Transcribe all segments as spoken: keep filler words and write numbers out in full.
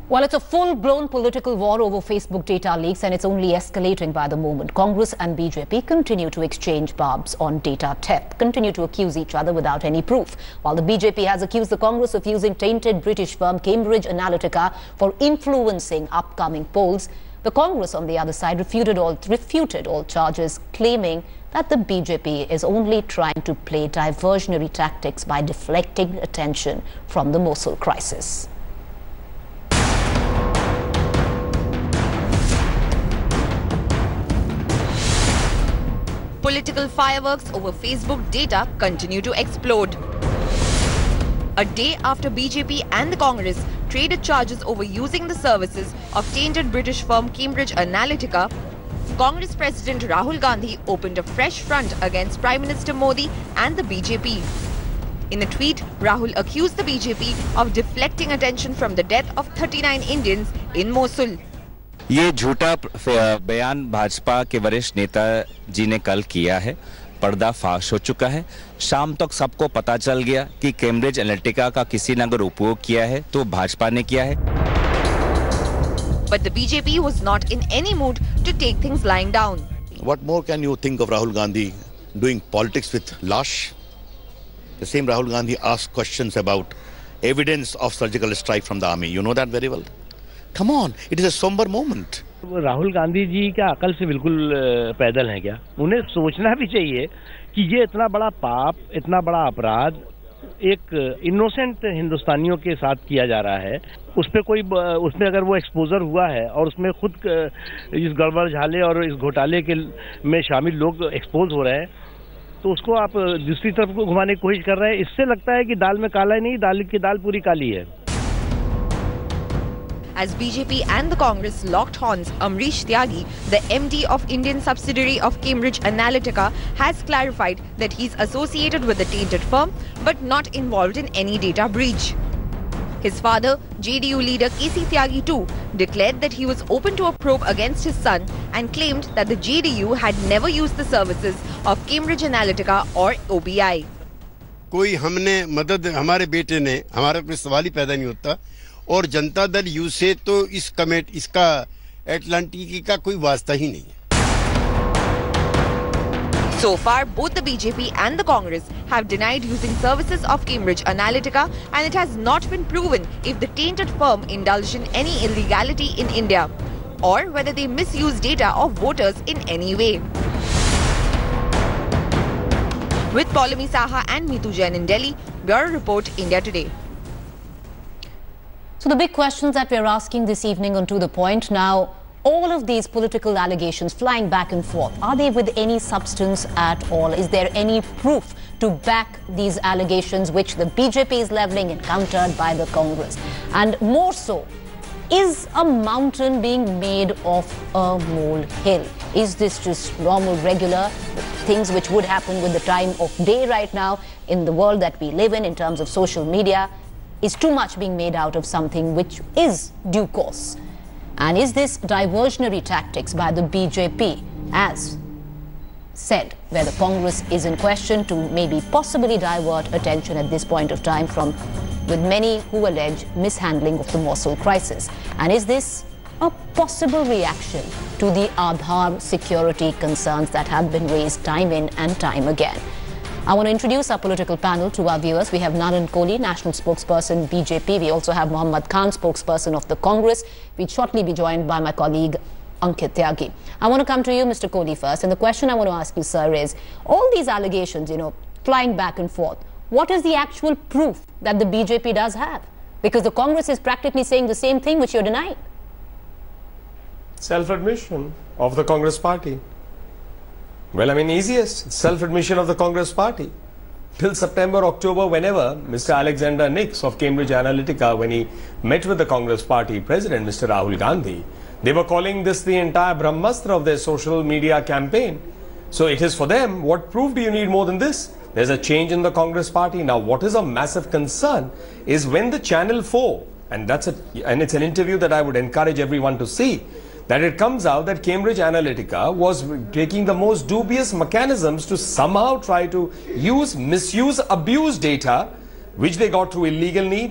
Well, it's a full-blown political war over Facebook data leaks, and it's only escalating by the moment. Congress and B J P continue to exchange barbs on data theft, continue to accuse each other without any proof. While the B J P has accused the Congress of using tainted British firm Cambridge Analytica for influencing upcoming polls, the Congress on the other side refuted all, refuted all charges, claiming that the B J P is only trying to play diversionary tactics by deflecting attention from the Mosul crisis. Political fireworks over Facebook data continue to explode. A day after B J P and the Congress traded charges over using the services of tainted British firm Cambridge Analytica, Congress President Rahul Gandhi opened a fresh front against Prime Minister Modi and the B J P. In a tweet, Rahul accused the B J P of deflecting attention from the death of thirty-nine Indians in Mosul. ये झूठा बयान भाजपा के वरिष्ठ नेता जी ने कल किया है, पर्दा फाश हो चुका है। शाम तक सबको पता चल गया कि कैम्ब्रिज एनालिटिका का किसी ने अगर उपयोग किया है तो भाजपा ने किया है। But the B J P was not in any mood to take things lying down. What more can you think of Rahul Gandhi doing politics with lash? The same Rahul Gandhi asked questions about evidence of surgical strike from the army. You know that very well. Come on, it is a somber moment. Rahul Gandhi ji क्या अकल से बिल्कुल पैदल हैं क्या? उन्हें सोचना भी चाहिए कि ये इतना बड़ा पाप, इतना बड़ा अपराध एक इनोसेंट हिंदुस्तानियों के साथ किया जा रहा है। उस पे कोई उसमें अगर वो एक्सपोजर हुआ है और उसमें खुद इस गड़बड़ झाले और इस घोटाले के में शामिल लोग एक्सपोज हो रहे हैं, तो उसको आप दूसरी तरफ को घुमाने की कोशिश कर रहे हैं। इससे लगता है कि दाल में काला ही नहीं, दाल की दाल पूरी काली है। As B J P and the Congress locked horns, Amrish Tyagi, the M D of Indian subsidiary of Cambridge Analytica, has clarified that he's associated with the tainted firm but not involved in any data breach. His father, J D U leader K C Tyagi too, declared that he was open to a probe against his son and claimed that the J D U had never used the services of Cambridge Analytica or O B I. कोई हमने मदद हमारे बेटे ने हमारा कोई सवाल ही पैदा नहीं होता और जनता दल यू से तो इस कमेटी इसका एटलांटिक का कोई वास्ता ही नहीं है। So far, both the B J P and the Congress have denied using services of Cambridge Analytica, and it has not been proven if the tainted firm indulged in any illegality in India or whether they misuse data of voters in any way. With Paulami Saha and Meetu Jain in Delhi, Bureau Report, India Today. So the big questions that we're asking this evening on To The Point now, all of these political allegations flying back and forth, are they with any substance at all? Is there any proof to back these allegations which the B J P is levelling and countered by the Congress? And more so, is a mountain being made of a molehill? Is this just normal, regular things which would happen with the time of day right now in the world that we live in, in terms of social media? Is too much being made out of something which is due course? And is this diversionary tactics by the B J P, as said, where the Congress is in question to maybe possibly divert attention at this point of time from, with many who allege mishandling of the Mosul crisis? And is this a possible reaction to the Aadhaar security concerns that have been raised time in and time again? I want to introduce our political panel to our viewers. We have Naran Kohli, National Spokesperson, B J P. We also have Mohammad Khan, Spokesperson of the Congress. We'll shortly be joined by my colleague, Ankit Tyagi. I want to come to you, Mister Kohli, first. And the question I want to ask you, sir, is all these allegations, you know, flying back and forth, what is the actual proof that the B J P does have? Because the Congress is practically saying the same thing which you're denying. Self-admission of the Congress party. Well, I mean, easiest self-admission of the Congress party. Till September, October, whenever Mister Alexander Nix of Cambridge Analytica, when he met with the Congress party president, Mister Rahul Gandhi, they were calling this the entire Brahmastra of their social media campaign. So it is for them, what proof do you need more than this? There's a change in the Congress party. Now, what is a massive concern is when the Channel four, and that's a, and it's an interview that I would encourage everyone to see, that it comes out that Cambridge Analytica was taking the most dubious mechanisms to somehow try to use, misuse, abuse data, which they got through illegal needs,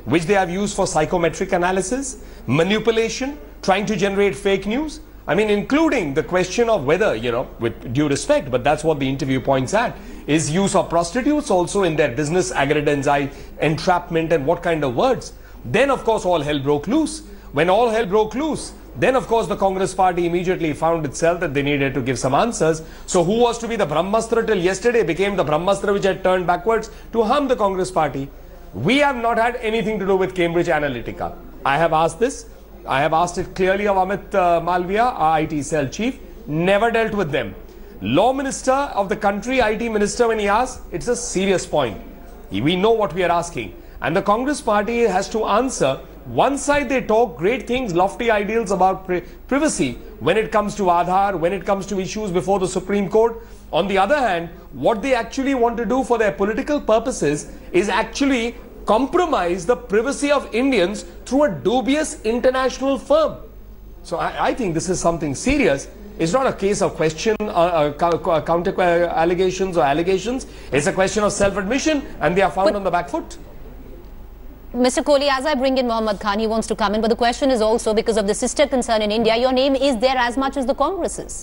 which they have used for psychometric analysis, manipulation, trying to generate fake news. I mean, including the question of whether, you know, with due respect, but that's what the interview points at, is use of prostitutes also in their business aggrandizement, entrapment, and what kind of words. Then, of course, all hell broke loose. When all hell broke loose, then, of course, the Congress party immediately found itself that they needed to give some answers. So who was to be the Brahmastra till yesterday became the Brahmastra which had turned backwards to harm the Congress party. We have not had anything to do with Cambridge Analytica. I have asked this. I have asked it clearly of Amit uh, Malviya, our I T cell chief. Never dealt with them. Law Minister of the country, I T Minister, when he asked, it's a serious point. We know what we are asking. And the Congress party has to answer. One side they talk great things, lofty ideals about pri privacy when it comes to Aadhaar, when it comes to issues before the Supreme Court. On the other hand, what they actually want to do for their political purposes is actually compromise the privacy of Indians through a dubious international firm. So I, I think this is something serious. It's not a case of question, uh, uh, counter uh, allegations or allegations. It's a question of self-admission, and they are found but on the back foot. Mister Kohli, as I bring in Mohammad Khan, he wants to come in, but the question is also because of the sister concern in India, your name is there as much as the Congress's.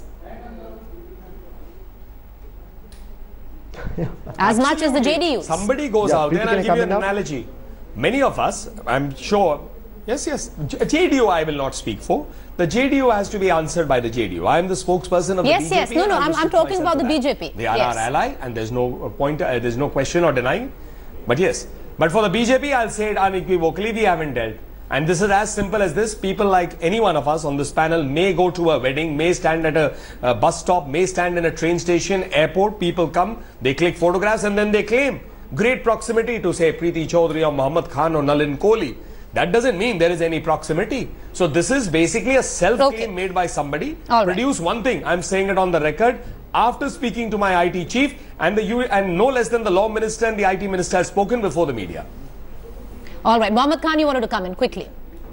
Yeah. As much as the J D U's. Somebody goes yeah, out there, and I'll give you an now? analogy. Many of us, I'm sure, yes, yes, J D U I will not speak for. The J D U has to be answered by the J D U. I am the spokesperson of yes, the B J P. Yes, yes, no, no, I'm, I'm talking about the B J P. They are yes. our ally, and there's no point, uh, there's no question or denying. But yes, but for the B J P, I'll say it unequivocally, we haven't dealt. And this is as simple as this. People like any one of us on this panel may go to a wedding, may stand at a, a bus stop, may stand in a train station, airport. People come, they click photographs, and then they claim great proximity to, say, Preeti Chaudhary or Mohammad Khan or Nalin Kohli. That doesn't mean there is any proximity. So this is basically a self-claim okay. made by somebody. All Produce right. one thing. I'm saying it on the record. After speaking to my I T chief, and the U and no less than the law minister and the I T minister has spoken before the media. All right, Mohammad Khan, you wanted to come in quickly.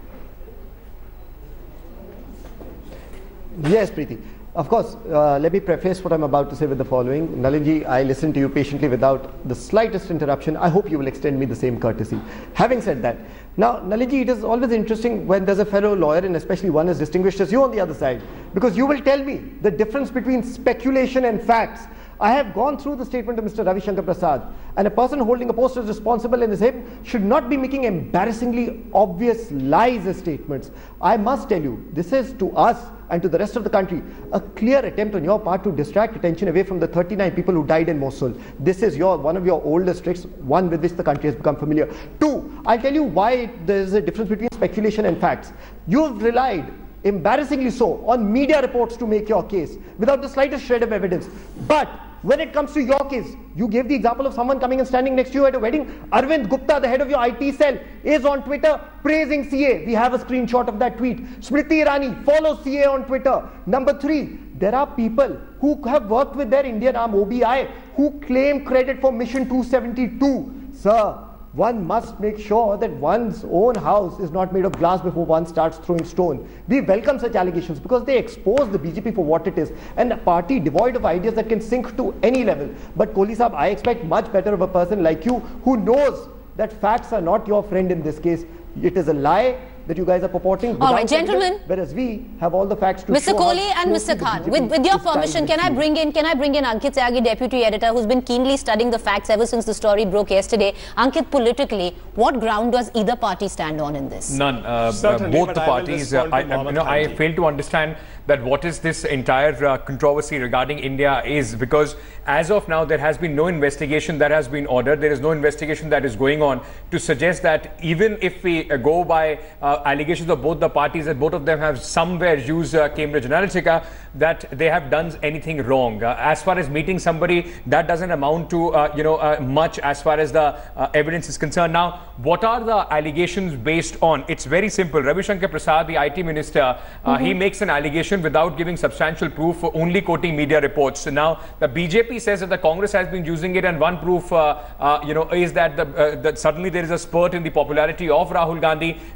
Yes, Preeti. Of course, uh, let me preface what I'm about to say with the following. Nalinji, I listened to you patiently without the slightest interruption. I hope you will extend me the same courtesy. Having said that, now, Nalinji, it is always interesting when there's a fellow lawyer, and especially one as distinguished as you on the other side, because you will tell me the difference between speculation and facts. I have gone through the statement of Mister Ravi Shankar Prasad, and a person holding a post as responsible as him should not be making embarrassingly obvious lies as statements. I must tell you, this is to us and to the rest of the country a clear attempt on your part to distract attention away from the thirty-nine people who died in Mosul. This is your one of your oldest tricks, one with which the country has become familiar. Two, I'll tell you why there is a difference between speculation and facts. You've relied, embarrassingly so, on media reports to make your case without the slightest shred of evidence. But when it comes to your case, you gave the example of someone coming and standing next to you at a wedding. Arvind Gupta, the head of your I T cell, is on Twitter praising C A. We have a screenshot of that tweet. Smriti Irani follows C A on Twitter. Number three, there are people who have worked with their Indian arm O B I who claim credit for Mission two seventy-two. Sir, one must make sure that one's own house is not made of glass before one starts throwing stone. We welcome such allegations because they expose the B J P for what it is, and a party devoid of ideas that can sink to any level. But Kohli Saab, I expect much better of a person like you who knows that facts are not your friend in this case. It is a lie that you guys are purporting. All right, gentlemen. Whereas we have all the facts to Mister Kohli and Mister Khan, with, with your permission, can I bring in can I bring in Ankit Tyagi, deputy editor, who's been keenly studying the facts ever since the story broke yesterday. Ankit, politically, what ground does either party stand on in this? None. Uh, uh, both the parties. Uh, I, I, you know, I fail to understand that what is this entire uh, controversy regarding India is, because as of now there has been no investigation that has been ordered. There is no investigation that is going on to suggest that even if we uh, go by uh, allegations of both the parties, that both of them have somewhere used uh, Cambridge Analytica, that they have done anything wrong. Uh, as far as meeting somebody, that doesn't amount to uh, you know uh, much as far as the uh, evidence is concerned. Now, what are the allegations based on? It's very simple. Ravi Shankar Prasad, the I T minister, uh, mm-hmm. he makes an allegation without giving substantial proof, only quoting media reports. So now the B J P says that the Congress has been using it, and one proof uh, uh, you know is that the, uh, that suddenly there is a spurt in the popularity of Rahul Gandhi. That can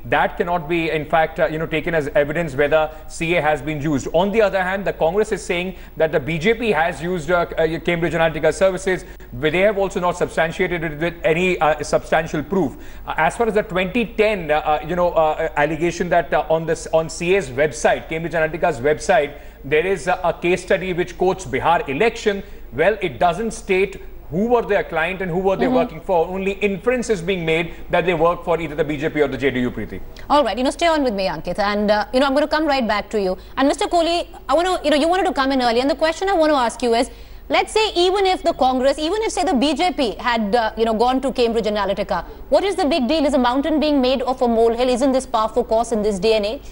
cannot be, in fact, uh, you know, taken as evidence whether C A has been used. On the other hand, the Congress is saying that the B J P has used uh, uh, Cambridge Analytica services, but they have also not substantiated it with any uh, substantial proof. Uh, as far as the twenty ten, uh, uh, you know, uh, allegation that uh, on this on C A's website, Cambridge Analytica's website, there is a, a case study which quotes Bihar election. Well, it doesn't state who were their client and who were they mm-hmm. working for. Only inference is being made that they work for either the B J P or the J D U, Preeti. All right, you know, stay on with me, Ankit, and uh, you know, I'm going to come right back to you. And Mister Kohli, I want to, you know, you wanted to come in early, and the question I want to ask you is, let's say even if the Congress, even if say the B J P had, uh, you know, gone to Cambridge Analytica, what is the big deal? Is a mountain being made of a molehill? Isn't this par for course in this day and age?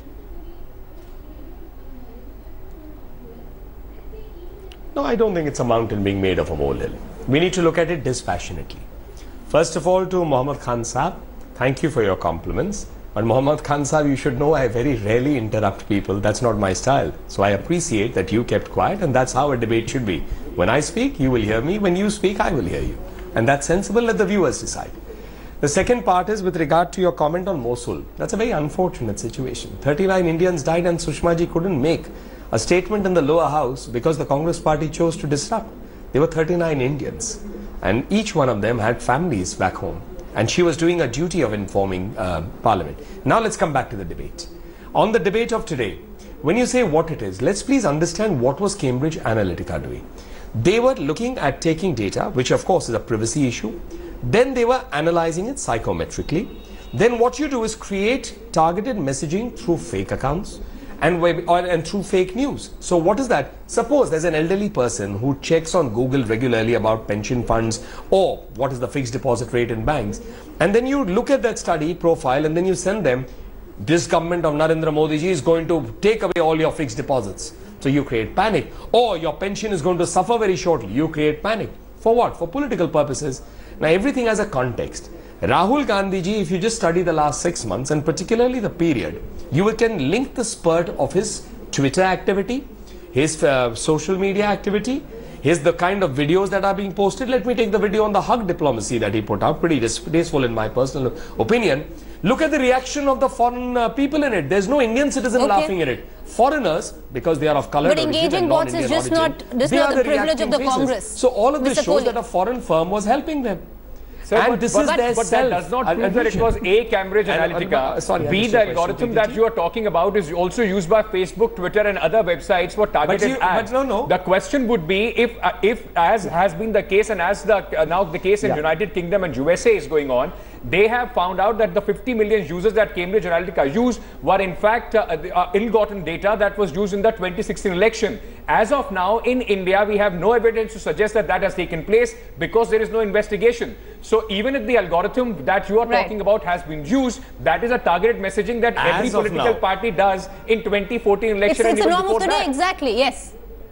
No, I don't think it's a mountain being made of a molehill. We need to look at it dispassionately. First of all, to Mohammad Khan Saab, thank you for your compliments. But Mohammad Khan Saab, you should know I very rarely interrupt people. That's not my style. So I appreciate that you kept quiet, and that's how a debate should be. When I speak, you will hear me. When you speak, I will hear you. And that's sensible. Let the viewers decide. The second part is with regard to your comment on Mosul. That's a very unfortunate situation. thirty-nine Indians died and Sushma ji couldn't make a statement in the lower house because the Congress party chose to disrupt. There were thirty-nine Indians, and each one of them had families back home, and she was doing a duty of informing uh, Parliament. Now let's come back to the debate. On the debate of today, when you say what it is, let's please understand what was Cambridge Analytica doing. They were looking at taking data, which of course is a privacy issue. Then they were analyzing it psychometrically. Then what you do is create targeted messaging through fake accounts and web or and through fake news. So what is that? Suppose there's an elderly person who checks on Google regularly about pension funds or what is the fixed deposit rate in banks, and then you look at that study profile and then you send them, this government of Narendra Modi ji is going to take away all your fixed deposits. So you create panic. Or your pension is going to suffer very shortly. You create panic. For what? For political purposes. Now everything has a context. Rahul Gandhi ji, if you just study the last six months and particularly the period, you can link the spurt of his Twitter activity, his uh, social media activity, his the kind of videos that are being posted. Let me take the video on the hug diplomacy that he put out, pretty distasteful in my personal opinion. Look at the reaction of the foreign uh, people in it. There's no Indian citizen okay. laughing at it. Foreigners, because they are of colored but engaging bots is just not, this is not the, the privilege of the faces. Congress. So all of this Mister shows Kohli. that a foreign firm was helping them. Sir, and but, this but, is but, their but self. that does not prove that it was A, Cambridge Analytica. Uh, sorry, B, the algorithm that you are talking about is also used by Facebook, Twitter and other websites for targeted you, ads. But no, no. The question would be if, uh, if as has been the case and as the uh, now the case in yeah. United Kingdom and U S A is going on, they have found out that the fifty million users that Cambridge Analytica used were in fact uh, uh, ill-gotten data that was used in the twenty sixteen election. As of now, in India, we have no evidence to suggest that that has taken place because there is no investigation. So even if the algorithm that you are right. talking about has been used, that is a targeted messaging that As every political now. party does in twenty fourteen election. It's, it's and a norm of today, that. exactly, yes.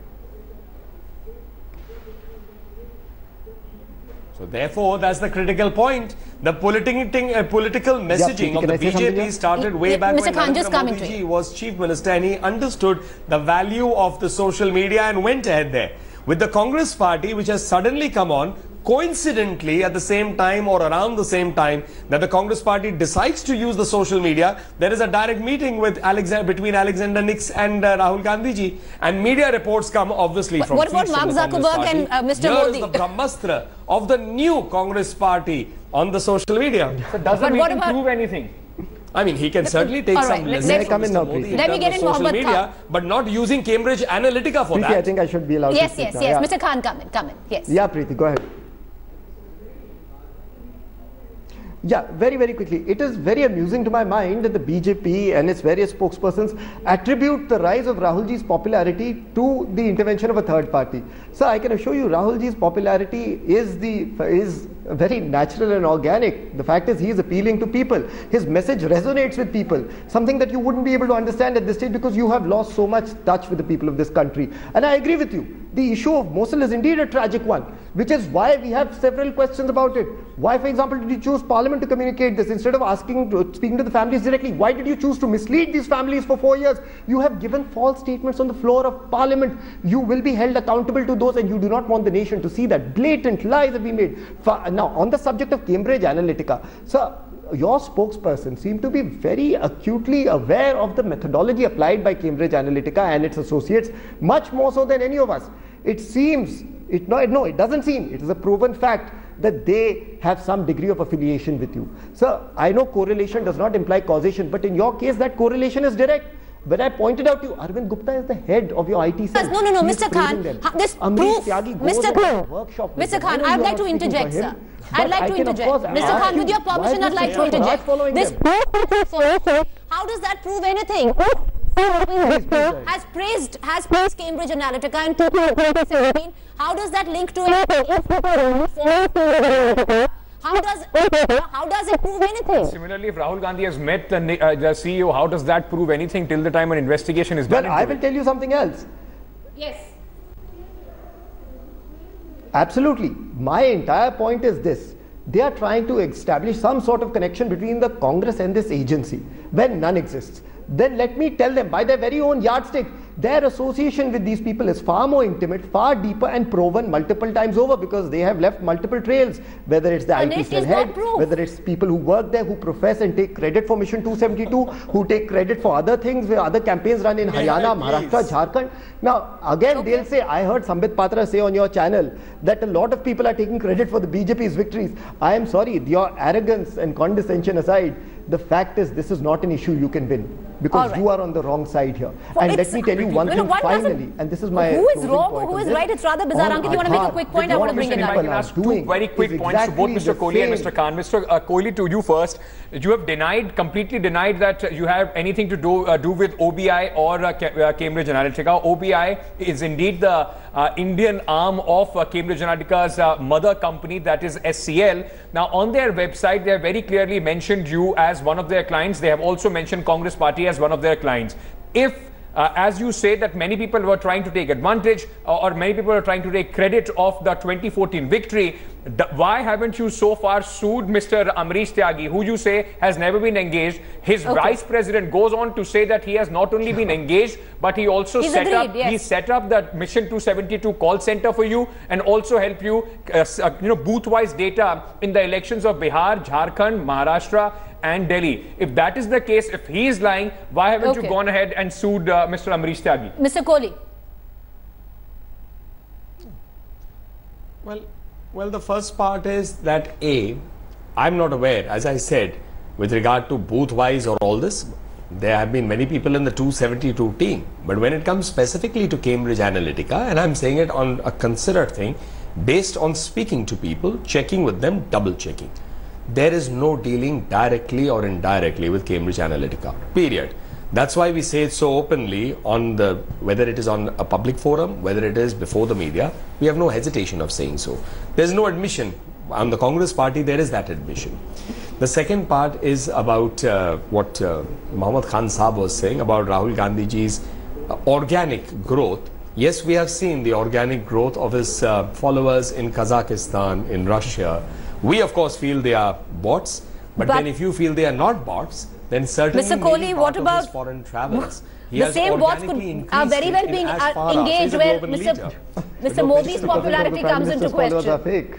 So therefore, that's the critical point. The political, uh, political messaging yeah, of the B J P started way back Mister when Khan, Narendra Modi ji was chief minister, and he understood the value of the social media and went ahead there. With the Congress party, which has suddenly come on, coincidentally at the same time or around the same time that the Congress party decides to use the social media, there is a direct meeting with Alexander, between Alexander Nix and uh, Rahul Gandhi ji, and media reports come obviously but from what about Mark Zuckerberg and uh, Mister Here Modi? is the Brahmastra of the new Congress party on the social media. So doesn't but what he about, prove anything? I mean, he can certainly take right, some let, lessons come from in now, Mister Modi Let me get in social Mohammed media, Khan. but not using Cambridge Analytica for Preeti, that. I think I should be allowed yes, to yes, speak yes. now. Mister Khan, come in, come in. Yes. Yeah, Preeti, go ahead. Yeah, very, very quickly. It is very amusing to my mind that the B J P and its various spokespersons attribute the rise of Rahul Ji's popularity to the intervention of a third party. So I can assure you Rahul Ji's popularity is the is very natural and organic. The fact is he is appealing to people. His message resonates with people, something that you wouldn't be able to understand at this stage because you have lost so much touch with the people of this country. And I agree with you. The issue of Mosul is indeed a tragic one, which is why we have several questions about it. Why, for example, did you choose Parliament to communicate this instead of asking, to, speaking to the families directly? Why did you choose to mislead these families for four years? You have given false statements on the floor of Parliament. You will be held accountable to those, and you do not want the nation to see that. Blatant lies have been made. Now, on the subject of Cambridge Analytica, so your spokesperson seem to be very acutely aware of the methodology applied by Cambridge Analytica and its associates, much more so than any of us. It seems, it, no, no, it doesn't seem, it is a proven fact that they have some degree of affiliation with you. Sir, I know correlation does not imply causation, but in your case that correlation is direct. When I pointed out to you, Arvind Gupta is the head of your I T cell. No, no, no, Mister Khan, this proof, Mister Khan, workshop Mister Khan, I'd like to interject, sir. I'd like to interject. Mister Khan, with your permission, I'd like to interject. This proof, how does that prove anything? has praised has praised Cambridge Analytica in twenty seventeen. How does that link to it? How does how does it prove anything? Similarly, if Rahul Gandhi has met the, uh, the C E O, how does that prove anything till the time an investigation is done? Well, I will it? tell you something else. Yes. Absolutely. My entire point is this. They are trying to establish some sort of connection between the Congress and this agency when none exists. Then let me tell them, by their very own yardstick, their association with these people is far more intimate, far deeper and proven multiple times over, because they have left multiple trails, whether it's the I T cell head, whether it's people who work there, who profess and take credit for Mission two seventy-two, who take credit for other things, where other campaigns run in Haryana, Maharashtra, Jharkhand. Now, again, okay. they'll say, I heard Sambit Patra say on your channel that a lot of people are taking credit for the B J P's victories. I am sorry, your arrogance and condescension aside, the fact is this is not an issue you can win, because right. you are on the wrong side here. Well, and let me tell you one thing one finally, and this is my who is wrong or who is right, it's rather bizarre. Ankit, you want to make a quick point? I want to bring in I can ask two very quick points exactly to both Mister Kohli and Mister Khan. Mister Uh, Kohli, to you first. You have denied, completely denied that you have anything to do uh, do with O B I or uh, uh, Cambridge Analytica. O B I is indeed the uh, Indian arm of uh, Cambridge Analytica's uh, mother company, that is S C L. Now, on their website, they have very clearly mentioned you as one of their clients. They have also mentioned Congress Party as one of their clients. If Uh, as you say that many people were trying to take advantage uh, or many people are trying to take credit of the twenty fourteen victory, why haven't you so far sued Mister Amrish Tyagi, who you say has never been engaged? His okay. vice president goes on to say that he has not only been engaged, but he also He's set agreed, up yes. he set up the Mission two seventy-two call center for you and also help you, uh, uh, you know, booth-wise data in the elections of Bihar, Jharkhand, Maharashtra, and Delhi. If that is the case, if he is lying, why haven't okay. you gone ahead and sued uh, Mister Amrish Tyagi? Mister Kohli. Well, well, the first part is that A, I'm not aware, as I said, with regard to booth-wise or all this, there have been many people in the two seventy-two team. But when it comes specifically to Cambridge Analytica, and I'm saying it on a considered thing, based on speaking to people, checking with them, double-checking. There is no dealing directly or indirectly with Cambridge Analytica, period. That's why we say it so openly on the, whether it is on a public forum, whether it is before the media, we have no hesitation of saying so. There's no admission. On the Congress Party, there is that admission. The second part is about uh, what uh, Mohammad Khan Saab was saying about Rahul Gandhi ji's uh, organic growth. Yes, we have seen the organic growth of his uh, followers in Kazakhstan, in Russia. We, of course, feel they are bots, but, but then if you feel they are not bots, then certainly Mister Kohli, what about foreign travels? He the same bots could are very well being uh, engaged where Mister Mister Modi's popularity comes into question. Are fake.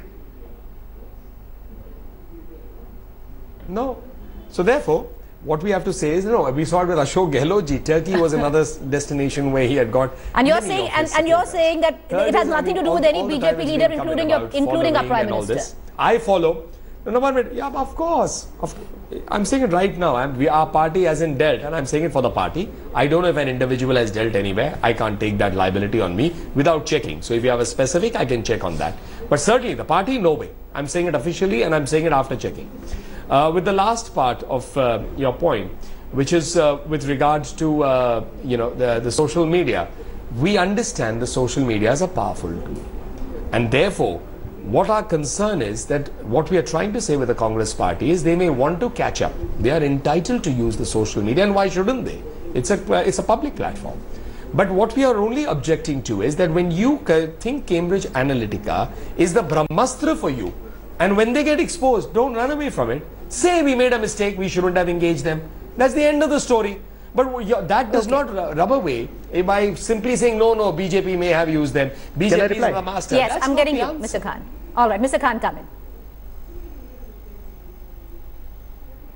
No. So therefore, what we have to say is, no, we saw it with Ashok Gehlot ji. Turkey was another destination where he had got. And you're saying, and, and you're saying that Third it has nothing I mean, to do all, with any B J P leader, including your, including our Prime Minister. I follow. No, no, one minute. Yeah, of course. Of, I'm saying it right now. I'm, we, our party hasn't dealt, and I'm saying it for the party. I don't know if an individual has dealt anywhere. I can't take that liability on me without checking. So if you have a specific, I can check on that. But certainly the party, no way. I'm saying it officially, and I'm saying it after checking. Uh, with the last part of uh, your point, which is uh, with regards to uh, you know the, the social media, we understand the social media is a powerful tool, and therefore what our concern is that what we are trying to say with the Congress Party is they may want to catch up. They are entitled to use the social media, and why shouldn't they? It's a it's a public platform. But what we are only objecting to is that when you think Cambridge Analytica is the Brahmastra for you, and when they get exposed, don't run away from it. Say we made a mistake, we shouldn't have engaged them. That's the end of the story. But that does okay. not rub away by simply saying, no, no, B J P may have used them. B J P is the master. Yes, That's I'm getting you, answer. Mister Khan. All right, Mister Khan, come in.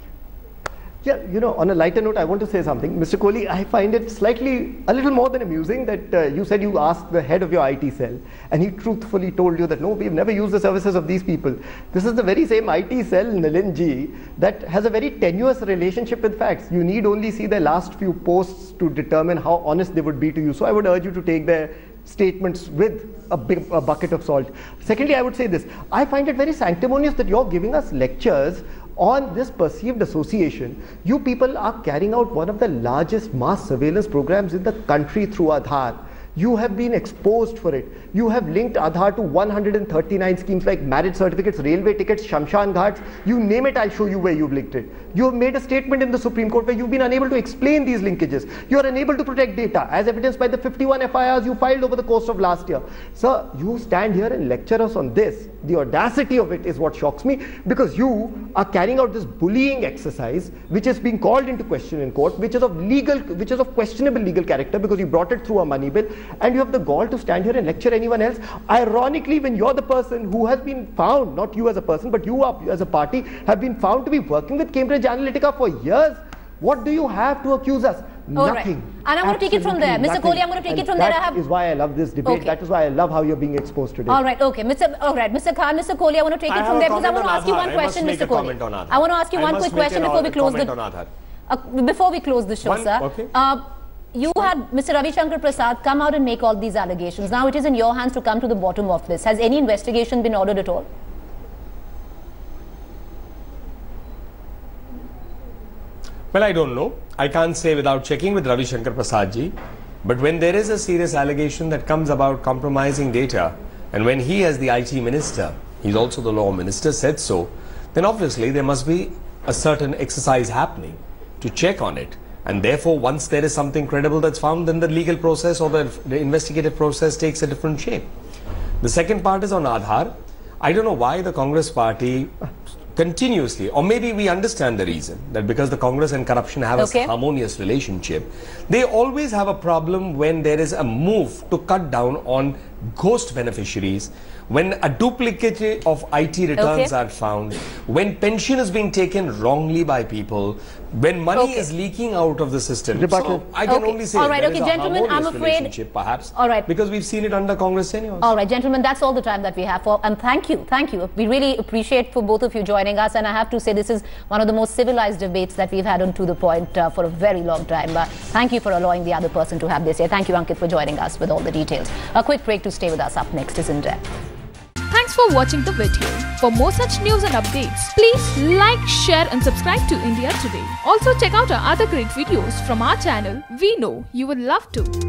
Yeah, you know, on a lighter note, I want to say something. Mister Kohli, I find it slightly, a little more than amusing that uh, you said you asked the head of your I T cell and he truthfully told you that, no, we've never used the services of these people. This is the very same I T cell, Nalinji, that has a very tenuous relationship with facts. You need only see their last few posts to determine how honest they would be to you. So I would urge you to take their statements with a, big, a bucket of salt. Secondly, I would say this. I find it very sanctimonious that you're giving us lectures on this perceived association. You people are carrying out one of the largest mass surveillance programs in the country through Aadhaar. You have been exposed for it. You have linked Aadhaar to one hundred thirty-nine schemes like marriage certificates, railway tickets, Shamshan Ghats. You name it, I'll show you where you've linked it. You have made a statement in the Supreme Court where you've been unable to explain these linkages. You are unable to protect data, as evidenced by the fifty-one F I Rs you filed over the course of last year. Sir, you stand here and lecture us on this. The audacity of it is what shocks me, because you are carrying out this bullying exercise, which is being called into question in court, which is of legal, which is of questionable legal character, because you brought it through a money bill, and you have the gall to stand here and lecture anyone else. Ironically, when you're the person who has been found, not you as a person, but you are, as a party, have been found to be working with Cambridge Analytica for years, what do you have to accuse us? All Nothing. Right. And I'm going to take it from there. Mister Kohli, I'm going to take and it from that there. I have... is why I love this debate. Okay. That is why I love how you're being exposed today. All right, okay. Mister All right, Mister Khan, Mister Kohli, I want to take I it from there because I want to on ask you Aadhaar. one question, Mister Kohli. On I want to ask you I one must quick make question an before we close the... on Aadhaar. Uh, before we close the show, One, sir. okay. Uh, you had Mister Ravi Shankar Prasad come out and make all these allegations. Now it is in your hands to come to the bottom of this. Has any investigation been ordered at all? Well, I don't know. I can't say without checking with Ravi Shankar Prasad ji. But when there is a serious allegation that comes about compromising data, and when he as the I T minister, he's also the law minister, said so, then obviously there must be a certain exercise happening to check on it. And therefore, once there is something credible that's found, then the legal process or the, the investigative process takes a different shape. The second part is on Aadhaar. I don't know why the Congress party continuously, or maybe we understand the reason, that because the Congress and corruption have okay. a harmonious relationship, they always have a problem when there is a move to cut down on ghost beneficiaries, when a duplicate of I T returns okay. are found, when pension is being taken wrongly by people, when money okay. is leaking out of the system. So I can okay. only say all right, there okay, is gentlemen, a I'm afraid, relationship perhaps, all right. because we've seen it under Congress tenures. All right, gentlemen, that's all the time that we have for, and thank you, thank you. We really appreciate for both of you joining us, and I have to say this is one of the most civilized debates that we've had on To The Point uh, for a very long time. Uh, thank you for allowing the other person to have this here. Thank you, Ankit, for joining us with all the details. A quick break to stay with us. Up next is In Depth. Thanks for watching the video. For more such news and updates, please like, share and subscribe to India Today. Also check out our other great videos from our channel. We know you will love to.